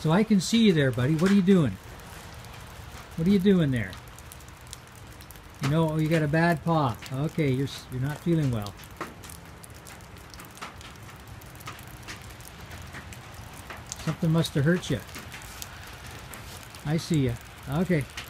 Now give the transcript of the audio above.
So I can see you there, buddy. What are you doing? What are you doing there? You know, oh, you got a bad paw. Okay, you're not feeling well. Something must have hurt you. I see you. Okay.